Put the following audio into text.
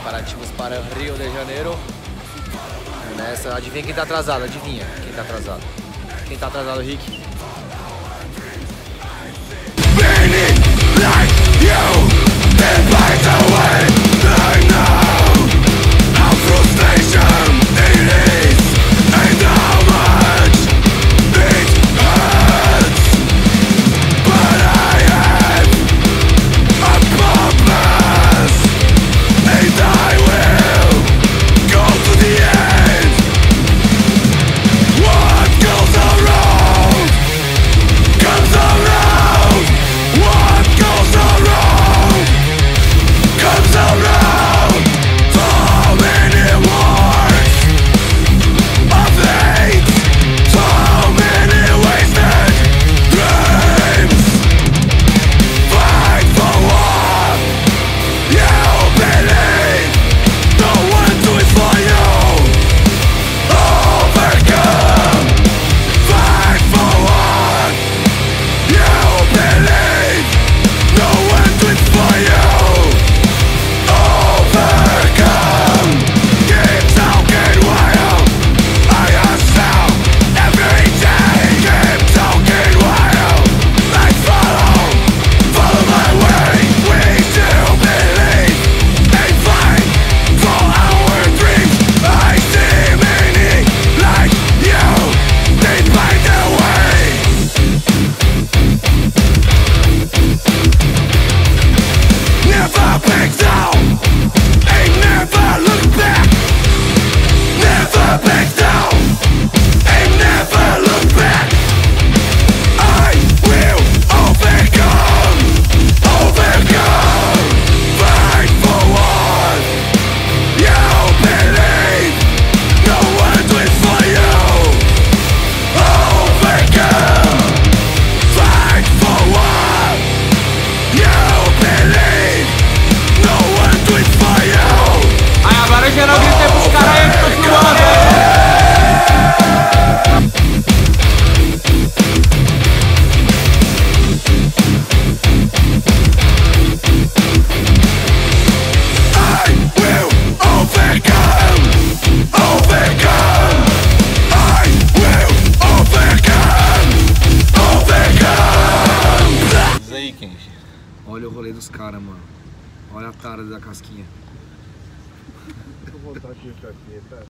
Preparativos para Rio de Janeiro. Nessa, adivinha quem tá atrasado, adivinha quem tá atrasado. Quem tá atrasado, Rick? Geral, gritei pros caras aí que tô filmando. Diz aí, Kenji. Olha o rolê dos caras, mano. Olha a tara da casquinha. Vou voltar aqui, tá?